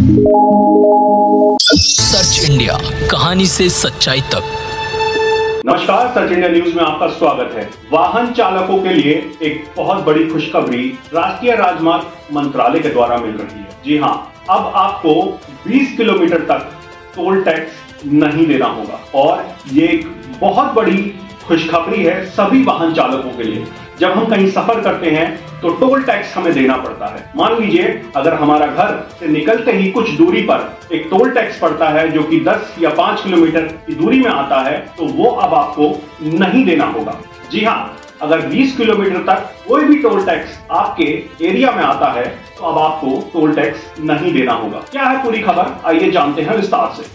Search India, कहानी से सच्चाई तक। नमस्कार, सर्च इंडिया न्यूज में आपका स्वागत है। वाहन चालकों के लिए एक बहुत बड़ी खुशखबरी राष्ट्रीय राजमार्ग मंत्रालय के द्वारा मिल रही है। जी हां, अब आपको 20 किलोमीटर तक टोल टैक्स नहीं देना होगा और ये एक बहुत बड़ी खुशखबरी है सभी वाहन चालकों के लिए। जब हम कहीं सफर करते हैं तो टोल टैक्स हमें देना पड़ता है। मान लीजिए अगर हमारा घर से निकलते ही कुछ दूरी पर एक टोल टैक्स पड़ता है जो कि 10 या 5 किलोमीटर की दूरी में आता है, तो वो अब आपको नहीं देना होगा। जी हां, अगर 20 किलोमीटर तक कोई भी टोल टैक्स आपके एरिया में आता है तो अब आपको टोल टैक्स नहीं देना होगा। क्या है पूरी खबर, आइए जानते हैं विस्तार से।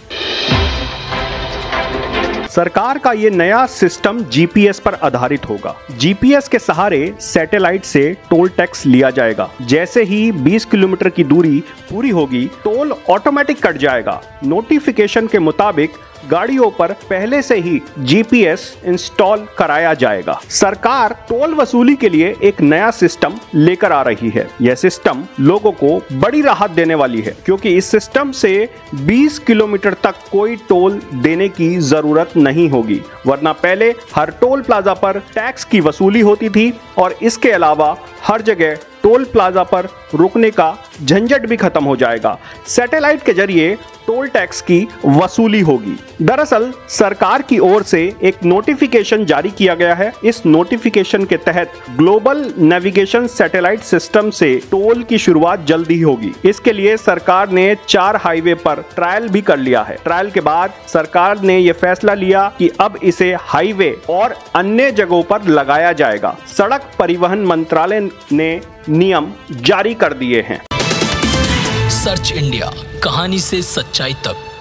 सरकार का ये नया सिस्टम जीपीएस पर आधारित होगा। जीपीएस के सहारे सैटेलाइट से टोल टैक्स लिया जाएगा। जैसे ही 20 किलोमीटर की दूरी पूरी होगी, टोल ऑटोमेटिक कट जाएगा। नोटिफिकेशन के मुताबिक गाड़ियों पर पहले से ही जीपीएस इंस्टॉल कराया जाएगा। सरकार टोल वसूली के लिए एक नया सिस्टम लेकर आ रही है। यह सिस्टम लोगों को बड़ी राहत देने वाली है, क्योंकि इस सिस्टम से 20 किलोमीटर तक कोई टोल देने की जरूरत नहीं होगी, वरना पहले हर टोल प्लाजा पर टैक्स की वसूली होती थी और इसके अलावा हर जगह टोल प्लाजा पर रुकने का झंझट भी खत्म हो जाएगा। सैटेलाइट के जरिए टोल टैक्स की वसूली होगी। दरअसल सरकार की ओर से एक नोटिफिकेशन जारी किया गया है। इस नोटिफिकेशन के तहत ग्लोबल नेविगेशन सैटेलाइट सिस्टम से टोल की शुरुआत जल्दी ही होगी। इसके लिए सरकार ने 4 हाईवे पर ट्रायल भी कर लिया है। ट्रायल के बाद सरकार ने यह फैसला लिया कि अब इसे हाईवे और अन्य जगहों पर लगाया जाएगा। सड़क परिवहन मंत्रालय ने नियम जारी कर दिए हैं। सर्च इंडिया, कहानी से सच्चाई तक।